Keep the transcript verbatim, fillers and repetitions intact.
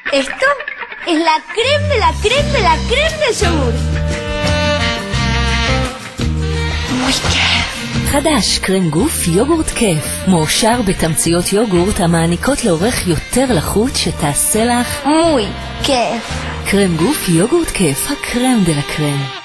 Esto es la creme de la creme de la creme del yogur. muy כיף. חדש, קרם גוף יוגורט כיף. מאושר בתמציות יוגורט המעניקות לאורך יותר לחוץ שתעשה לך muy כיף. קרם גוף יוגורט כיף, הקרם דה לקרם.